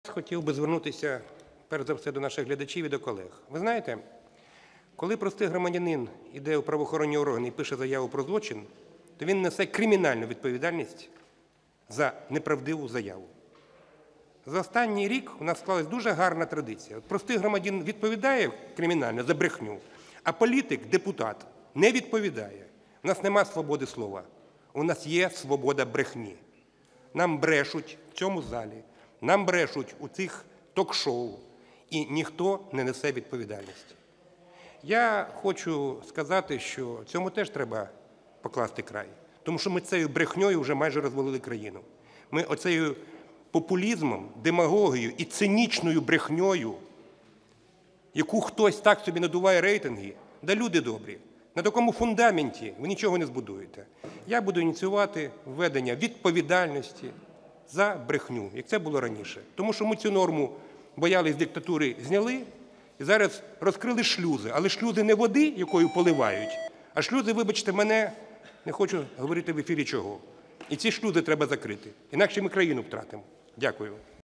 Хотів би звернутися, перш за все, до наших глядачів і до колег. Ви знаєте, коли простий громадянин йде у правоохоронні органи і пише заяву про злочин, то він несе кримінальну відповідальність за неправдиву заяву. За останній рік у нас склалась дуже гарна традиція. Простий громадянин відповідає кримінально за брехню, а політик, депутат не відповідає. У нас нема свободи слова, у нас є свобода брехні. Нам брешуть в цьому залі, нам брешуть у цих ток-шоу, і ніхто не несе відповідальності. Я хочу сказати, що цьому теж треба покласти край, тому що ми цією брехньою вже майже розвалили країну. Ми оцею популізмом, демагогією і цинічною брехньою, яку хтось так собі надуває рейтинги, да люди добрі, на такому фундаменті ви нічого не збудуєте. Я буду ініціювати введення відповідальності за брехню, як це було раніше. Тому що ми цю норму боялись диктатури, зняли, і зараз розкрили шлюзи. Але шлюзи не води, якою поливають, а шлюзи, вибачте мене, не хочу говорити в ефірі чого. І ці шлюзи треба закрити, інакше ми країну втратимо. Дякую.